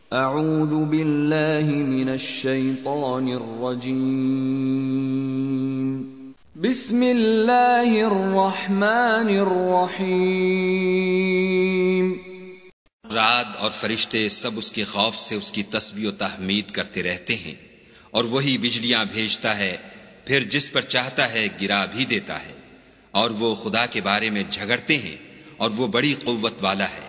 अऊज़ु बिल्लाहि मिनश शैतानिर रजीम। बिस्मिल्लाहिर रहमानिर रहीम। रात और फरिश्ते सब उसके खौफ से उसकी तस्बीह व तहमीद करते रहते हैं, और वही बिजलियां भेजता है, फिर जिस पर चाहता है गिरा भी देता है, और वो खुदा के बारे में झगड़ते हैं, और वो बड़ी कुव्वत वाला है।